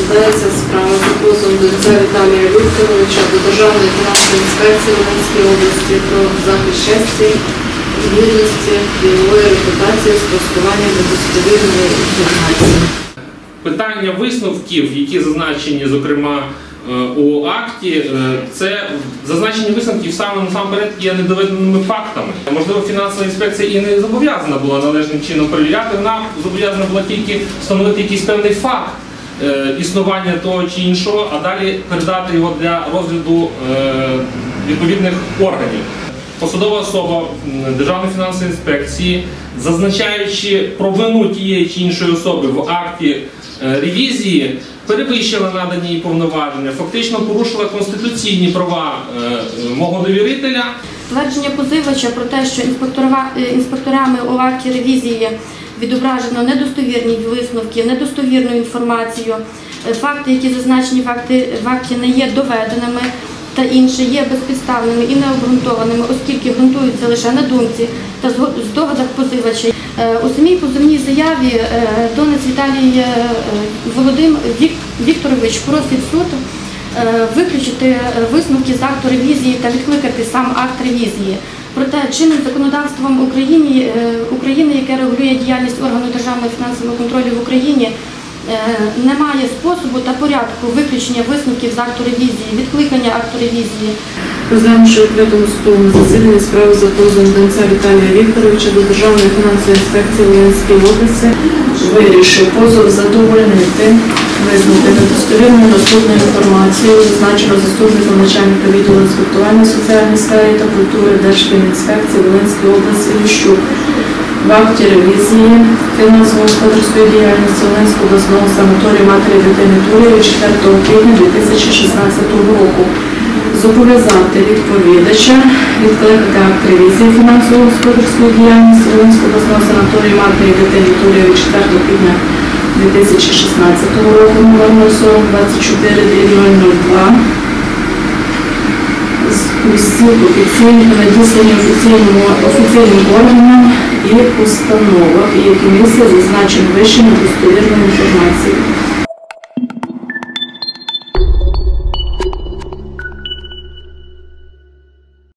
Розглядається справа за позовом Донця Віталія Вікторовича до Державної фінансової інспекції Волинської області про захист честі, гідності, ділової репутації, спростування недостовірної інформації. Питання висновків, які зазначені, зокрема, у акті, це зазначені висновки насамперед є недоведеними фактами. Можливо, фінансова інспекція і не зобов'язана була належним чином перевіряти, вона зобов'язана була тільки встановити якийсь певний факт існування того чи іншого, а далі передати його для розгляду відповідних органів. Посадова особа Державної фінансової інспекції, зазначаючи провину тієї чи іншої особи в акті ревізії, перевищила надані їй повноваження, фактично порушила конституційні права мого довірителя. Твердження позивача про те, що інспекторами у акті ревізії відображено недостовірні висновки, недостовірну інформацію, факти, які зазначені в акті, не є доведеними та інше, є безпідставними і необґрунтованими, оскільки ґрунтуються лише на думці та здогадах позивача. У самій позовній заяві Донець Віталій Вікторович просить суд виключити висновки з акту ревізії та відкликати сам акт ревізії. Проте чинним законодавством України, яке регулює діяльність органу державного фінансового контролю в Україні, немає способу та порядку виключення висновків з акту ревізії, відкликання акту ревізії. Розглянувши у відкритому судовому засіданні справу за позовом Донця Віталія Вікторовича до Державної фінансової інспекції Волинської області, вирішив позов задовольнити, визнати недостовірною наступну інформацію, зазначену заступником начальника відділу інспектування в соціальній сфері та культури Держфінінспекції Волинської області Ліщук. В акті ревізії фінансово-господарської діяльності Волинського обласного санаторію матері дитини Турєвої 4 квітня 2016 року зобов'язати відповідача відкликати акт ревізії фінансово-господарської діяльності Волинського обласного санаторію матері дитини Турєвої 4 квітня 2016 року номер 4024/002 усіх надіслані офіційним органам і установах, які місце зазначено вище недостовірної інформації.